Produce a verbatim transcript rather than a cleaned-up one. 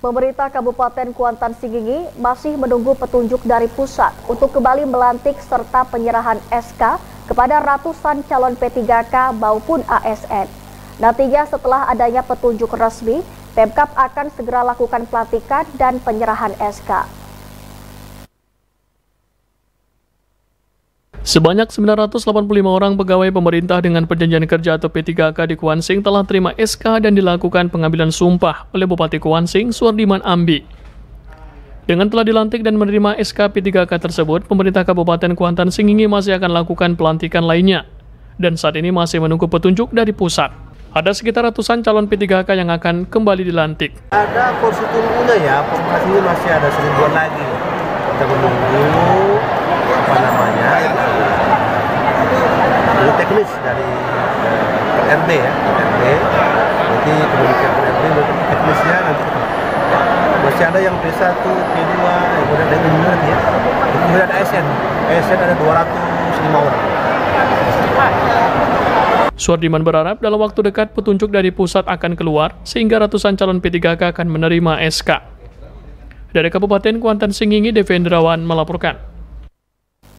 Pemerintah Kabupaten Kuantan Sengingi masih menunggu petunjuk dari pusat untuk kembali melantik serta penyerahan S K kepada ratusan calon P tiga K maupun A S N. Nantinya setelah adanya petunjuk resmi, Pemkab akan segera lakukan pelantikan dan penyerahan S K. Sebanyak sembilan ratus delapan puluh lima orang pegawai pemerintah dengan perjanjian kerja atau P tiga K di Kuansing telah terima S K dan dilakukan pengambilan sumpah oleh Bupati Kuansing, Suardiman Ambi. Dengan telah dilantik dan menerima S K P tiga K tersebut, pemerintah Kabupaten Kuantan Sengingi masih akan lakukan pelantikan lainnya. Dan saat ini masih menunggu petunjuk dari pusat. Ada sekitar ratusan calon P tiga K yang akan kembali dilantik. Ada kursi tunggunya ya, formasinya masih ada seribuan lagi. Kita menunggu apa namanya dari teknis dari uh, R D ya, R D. Nanti kemudian R D nanti teknisnya nanti masih ada yang P satu, P dua, kemudian ada engineer ya. Kemudian ada A S N, A S N ada dua ratus lima orang. Suardiman berharap dalam waktu dekat petunjuk dari pusat akan keluar sehingga ratusan calon P tiga K akan menerima S K. Dari Kabupaten Kuantan Sengingi, Devendrawan melaporkan.